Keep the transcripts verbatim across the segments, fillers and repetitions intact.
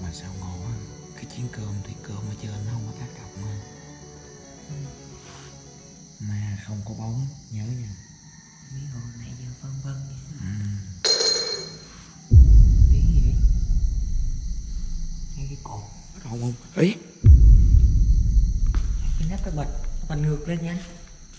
mà sao ngộ á. Cái chén cơm thì cơm ở trên nó không có tác động ha. Ừ. Mà không có bóng, nhớ nha. Mấy hồi nãy giờ phân vân vậy. Ừ. Tiếng gì vậy? Hay cái cột Có đâu không? Ý cái nắp cái bật nó bật ngược lên nha anh.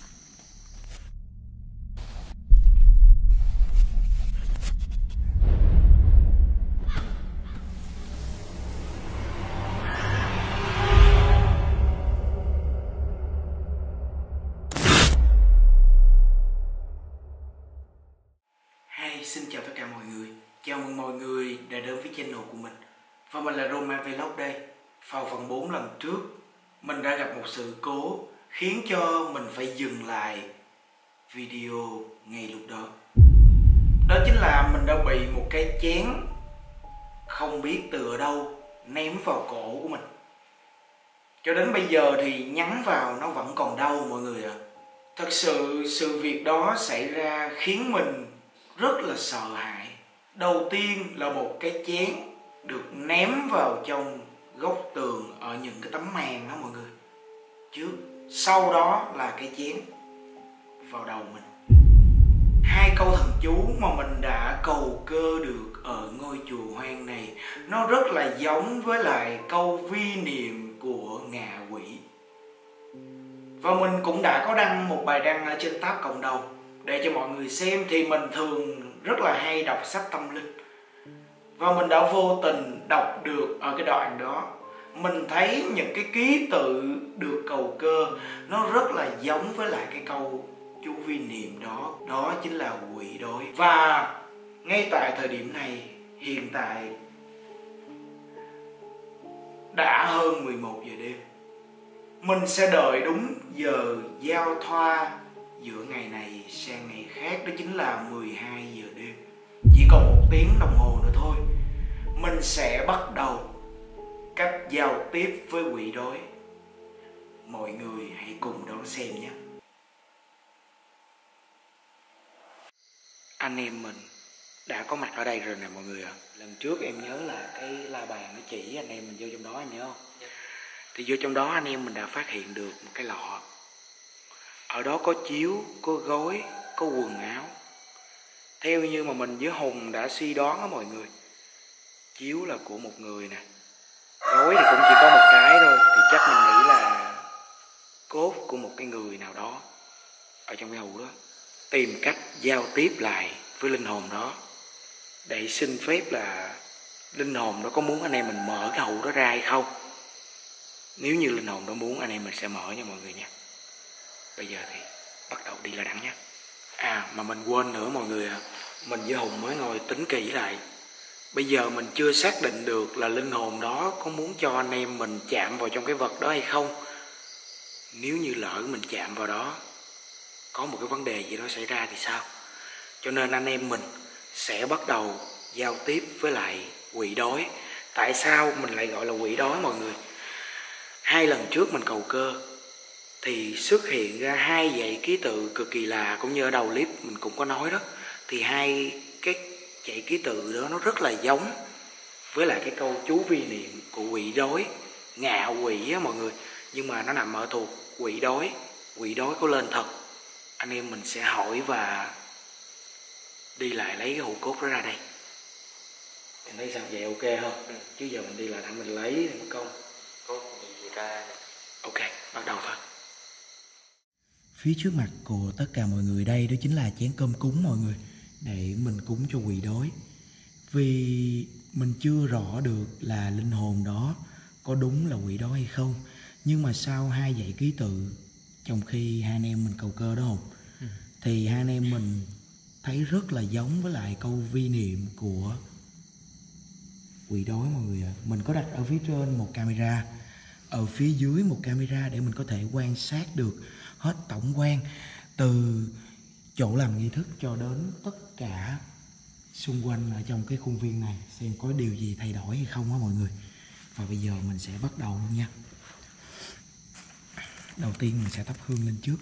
Hi, xin chào tất cả mọi người. Chào mừng mọi người đã đến với channel của mình. Và mình là Roma Vlog đây. Vào phần bốn lần trước, mình đã gặp một sự cố khiến cho mình phải dừng lại video ngay lúc đó. Đó chính là mình đã bị một cái chén không biết từ ở đâu ném vào cổ của mình. Cho đến bây giờ thì nhắn vào nó vẫn còn đau mọi người ạ. À. Thật sự sự việc đó xảy ra khiến mình rất là sợ hãi. Đầu tiên là một cái chén được ném vào trong góc tường ở những cái tấm màn đó mọi người. Trước, sau đó là cái chén vào đầu mình. Hai câu thần chú mà mình đã cầu cơ được ở ngôi chùa hoang này, nó rất là giống với lại câu vi niệm của ngạ quỷ. Và mình cũng đã có đăng một bài đăng ở trên tab cộng đồng để cho mọi người xem. Thì mình thường rất là hay đọc sách tâm linh, và mình đã vô tình đọc được ở cái đoạn đó, mình thấy những cái ký tự được cầu cơ nó rất là giống với lại cái câu chú vi niệm đó. Đó chính là quỷ đói. Và ngay tại thời điểm này, hiện tại đã hơn mười một giờ đêm. Mình sẽ đợi đúng giờ giao thoa giữa ngày này sang ngày khác, đó chính là mười hai giờ đêm. Chỉ còn một tiếng đồng hồ nữa thôi, mình sẽ bắt đầu cách giao tiếp với quỷ đói. Mọi người hãy cùng đón xem nhé. Anh em mình đã có mặt ở đây rồi nè mọi người ạ. À. Lần trước em nhớ là cái la bàn nó chỉ anh em mình vô trong đó, anh nhớ không? Yeah. Thì vô trong đó anh em mình đã phát hiện được một cái lọ. Ở đó có chiếu, có gối, có quần áo. Theo như mà mình với Hùng đã suy đoán á mọi người, chiếu là của một người nè, gối thì cũng chỉ có một cái thôi, thì chắc mình nghĩ là cốt của một cái người nào đó ở trong cái hũ đó. Tìm cách giao tiếp lại với linh hồn đó để xin phép là linh hồn đó có muốn anh em mình mở cái hũ đó ra hay không. Nếu như linh hồn đó muốn, anh em mình sẽ mở nha mọi người nha. Bây giờ thì bắt đầu đi là đắng nhé. À mà mình quên nữa mọi người ạ. À. Mình với Hùng mới ngồi tính kỹ lại. Bây giờ mình chưa xác định được là linh hồn đó có muốn cho anh em mình chạm vào trong cái vật đó hay không. Nếu như lỡ mình chạm vào đó, có một cái vấn đề gì đó xảy ra thì sao? Cho nên anh em mình sẽ bắt đầu giao tiếp với lại quỷ đói. Tại sao mình lại gọi là quỷ đói mọi người? Hai lần trước mình cầu cơ thì xuất hiện ra hai dãy ký tự cực kỳ lạ, cũng như ở đầu clip mình cũng có nói đó. Thì hai cái dãy ký tự đó nó rất là giống với lại cái câu chú vi niệm của quỷ đói, ngạ quỷ á mọi người. Nhưng mà nó nằm ở thuộc quỷ đói. Quỷ đói có lên thật. Anh em mình sẽ hỏi và đi lại lấy cái hũ cốt đó ra đây. Em thấy sao vậy, ok không? Ừ. Chứ giờ mình đi lại thẳng mình lấy thì mất công. Cốt gì ra. Ok, bắt đầu thôi. Phía trước mặt của tất cả mọi người đây đó chính là chén cơm cúng mọi người, để mình cúng cho quỷ đói. Vì mình chưa rõ được là linh hồn đó có đúng là quỷ đói hay không. Nhưng mà sau hai dãy ký tự, trong khi hai anh em mình cầu cơ đó không, ừ. thì hai anh em mình thấy rất là giống với lại câu vi niệm của quỷ đói mọi người ạ. À. Mình có đặt ở phía trên một camera, ở phía dưới một camera, để mình có thể quan sát được hết tổng quan từ chỗ làm nghi thức cho đến tất cả xung quanh ở trong cái khuôn viên này, xem có điều gì thay đổi hay không á mọi người. Và bây giờ mình sẽ bắt đầu luôn nha. Đầu tiên mình sẽ thắp hương lên trước.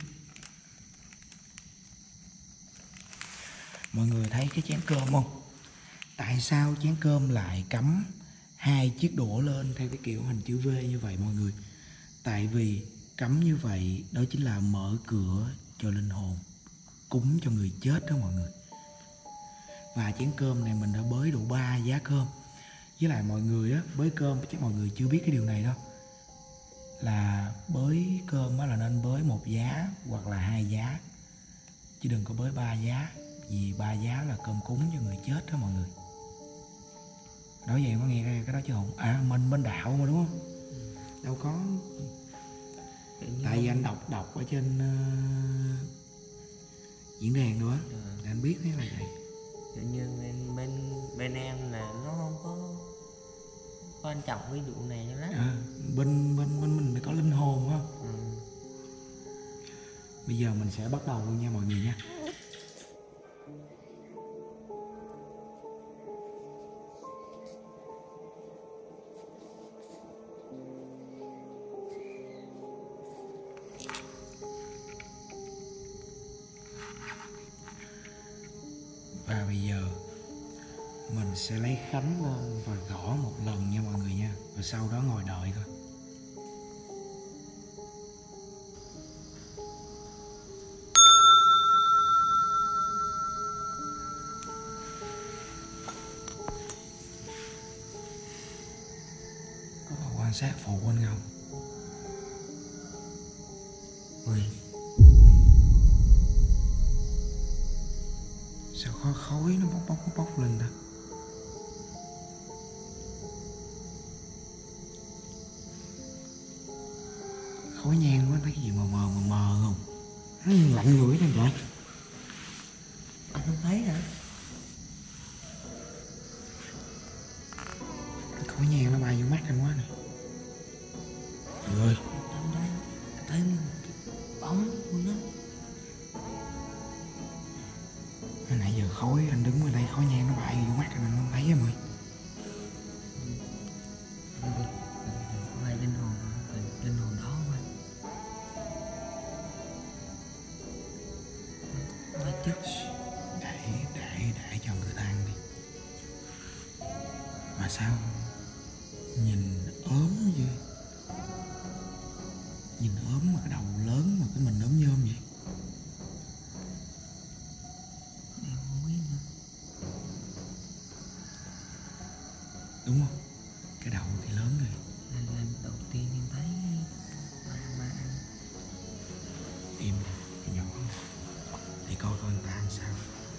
Mọi người thấy cái chén cơm không? Tại sao chén cơm lại cắm hai chiếc đũa lên theo cái kiểu hình chữ V như vậy mọi người. Tại vì cắm như vậy đó chính là mở cửa cho linh hồn, cúng cho người chết đó mọi người. Và chén cơm này mình đã bới đủ ba giá cơm. Với lại mọi người á, bới cơm chắc mọi người chưa biết cái điều này đâu, là bới cơm á là nên bới một giá hoặc là hai giá, chứ đừng có bới ba giá, vì ba giá là cơm cúng cho người chết đó mọi người. Nói vậy có nghe cái, cái đó chứ không? À mình bên đạo mà đúng không? Đâu có. Tại vì anh đọc đọc ở trên uh, diễn đàn nữa, thì anh biết thế là vậy. Tự nhiên bên bên bên em là nó không có quan trọng cái vụ này cho lắm. À, bên bên bên mình có linh hồn không? Ừ. Bây giờ mình sẽ bắt đầu luôn nha mọi người nha. Và bây giờ mình sẽ lấy khánh lên và gõ một lần nha mọi người nha. Và sau đó ngồi đợi thôi. Có vào quan sát phụ anh không? Ui, sao có khói nó bốc bốc bốc bốc lên ta? Khói nhang quá, thấy cái gì mờ mờ mờ mờ không? Nó lạnh người này vậy. Anh không thấy hả? Khói nhang nó bay vô mắt anh quá nè. Trời ơi, Anh thấy anh thấy một cái bóng luôn đó. hồi nãy giờ khói anh đứng ở đây, khói nhang nó bay vô mắt anh, anh không thấy em ơi. Ngoài linh hồn linh hồn đó mà. Nói chứ Để, để, để cho người ta ăn đi. Mà sao nhìn ốm vậy? Nhìn ốm mà cái đầu lớn mà cái mình ốm nhôm vậy? em không biết nữa. Đúng không? Cái đầu thì lớn rồi. Lần lần đầu tiên em thấy bà ma ăn. Im nhỏ để coi coi người ta ăn sao.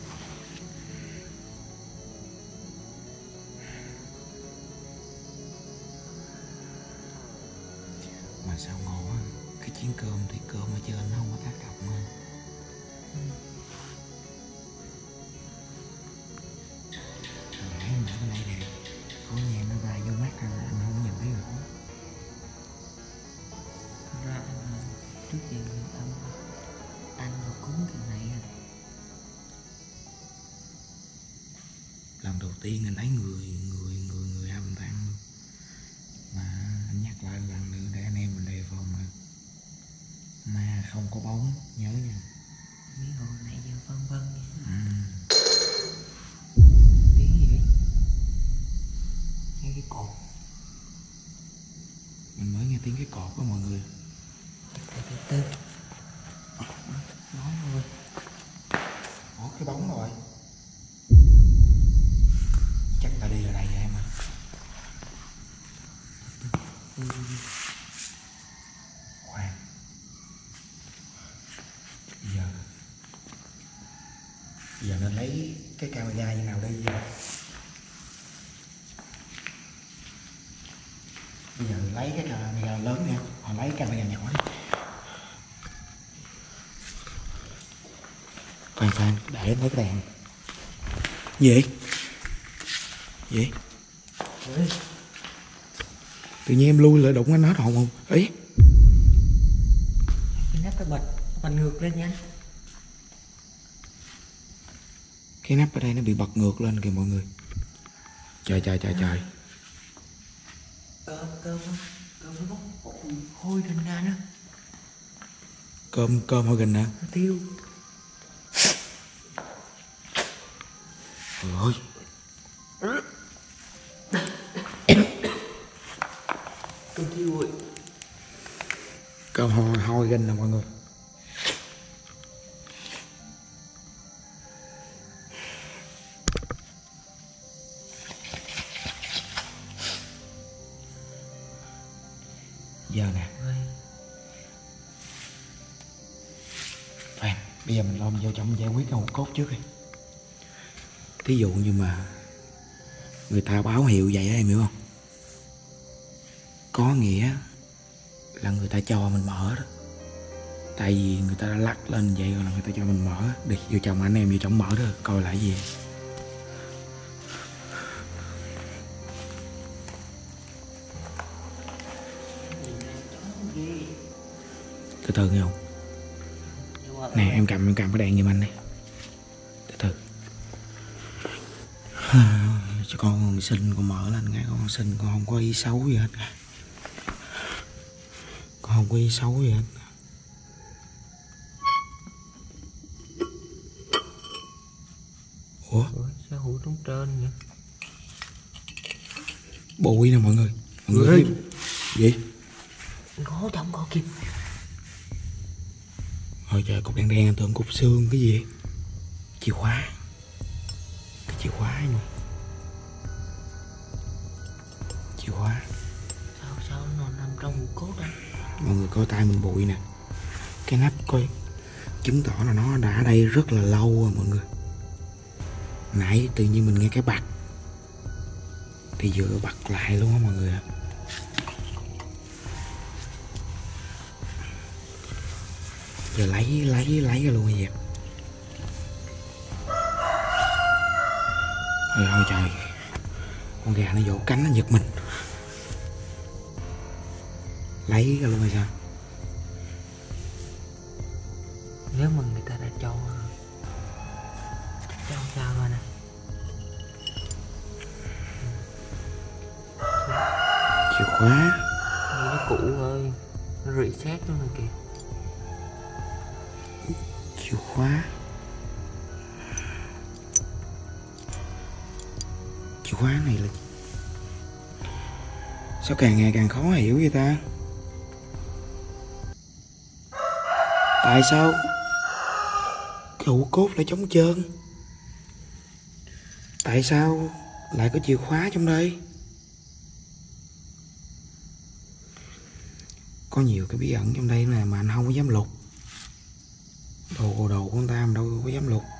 Mà sao ngộ á, cái chén cơm thì cơm ở trên nó không có tác động mà. Hồi nãy em để cái này nè, khói nhang nó bay vô mắt anh, anh không nhìn thấy rõ. Thật ra là trước giờ anh ăn rồi cúng cái này à. Lần đầu tiên anh thấy người người người người âm thanh luôn. Mà anh nhắc lại lần nữa để anh em mình đề phòng nè, ma không có bóng, nhớ nha. Mấy hồi nãy giờ phân vân vậy. Ừ. Tiếng gì vậy? Nghe cái cột. Mình mới nghe tiếng cái cột đó mọi người. Từ từ từ. Nói rồi. Ủa cái bóng rồi. Chắc ta đi ở đây vậy em ơi. Ừ. Khoan. Bây giờ Bây giờ nên lấy cái camera như nào đây vậy? Bây giờ lấy cái camera lớn nha, hoặc lấy camera nhỏ đi. Khoan khoan, để em lấy cái đèn. Gì? Gì? Ê, Tự nhiên em lui lại đụng anh hết hồn không? Ý. cái nắp cái bật bật ngược lên nha anh. Cái nắp ở đây nó bị bật ngược lên kìa mọi người. Trời trời trời trời. Cơm cơm cơm nó bốc hôi lên ra nữa. Cơm cơm hơi gần nè. Nó tiêu. Trời ơi. Tôi thiêu rồi. Cơm hôi hôi ginh nè mọi người. Giờ nè, Phan, bây giờ mình lo mình vô trong giải quyết cái hột cốt trước đi. Thí dụ như mà người ta báo hiệu vậy á, em hiểu không? Có nghĩa là người ta cho mình mở đó. Tại vì người ta đã lắc lên vậy rồi là người ta cho mình mở. Đi, vô chồng anh em vô trong mở đó, coi lại gì. Từ từ nghe không? Nè em cầm em cầm cái đèn giùm anh đi. Từ từ. Cho con còn xinh con mở lên nghe, con xinh con không có ý xấu gì hết. Con không có ý xấu gì hết. Ủa? Ủa sao hũ trống trên vậy? Bụi nè mọi người. Mọi người thấy gì? Ngó trong coi kìa. Ôi trời, cục đen đen tưởng cục xương cái gì? Chìa khóa. Cái chìa khóa ấy mà. Chìa khóa. Sao sao nó nằm trong hũ cốt đó? Mọi người coi tay mình bụi nè. Cái nắp coi chứng tỏ là nó đã ở đây rất là lâu rồi mọi người. Nãy tự nhiên mình nghe cái bật thì vừa bật lại luôn á mọi người ạ. Giờ lấy lấy lấy ra luôn hay gì? Ôi ôi trời, con gà nó vỗ cánh nó giật mình. Lấy ra luôn hay sao? Nếu mà người ta đã cho cho sao rồi nè. Chìa khóa. Như nó cũ ơi, nó reset luôn rồi kìa. Chìa khóa. Chìa khóa này là sao càng ngày càng khó hiểu vậy ta? Tại sao cái hũ cốt lại trống trơn? Tại sao lại có chìa khóa trong đây? Có nhiều cái bí ẩn trong đây nè mà anh không có dám lục. Đồ đồ của người ta mà đâu có dám lục.